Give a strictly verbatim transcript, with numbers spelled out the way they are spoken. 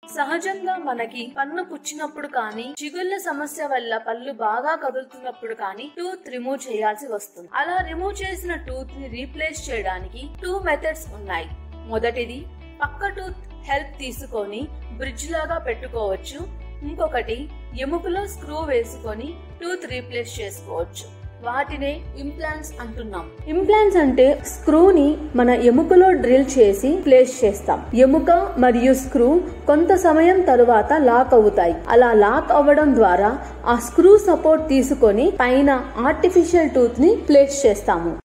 సహజంగా మనకి పన్ను పుచ్చినప్పుడు కానీ, చిగుళ్ళ సమస్య వల్ల పళ్ళు బాగా కదులుతున్నప్పుడు కానీ టూత్ రిమూవ్ చేయాల్సి వస్తుంది. అలా రిమూవ్ చేసిన టూత్ ని రీప్లేస్ చేయడానికి టూ మెథడ్స్ ఉన్నాయి. మొదటిది పక్క టూత్ హెల్ప్ తీసుకొని బ్రిడ్జ్ లాగా పెట్టుకోవచ్చు. ఇంకొకటి ఎముకలో స్క్రూ వేసుకొని టూత్ రీప్లేస్ చేసుకోవచ్చు. వాటినే ఇంప్లాంట్స్ అంటున్నాం. ఇంప్లాంట్స్ అంటే స్క్రూని మన ఎముకలో డ్రిల్ చేసి ప్లేస్ చేస్తాం. ఎముక మరియు స్క్రూ కొంత సమయం తరువాత లాక్ అవుతాయి. అలా లాక్ అవ్వడం ద్వారా ఆ స్క్రూ సపోర్ట్ తీసుకొని పైన ఆర్టిఫిషియల్ టూత్ ని ప్లేస్ చేస్తాము.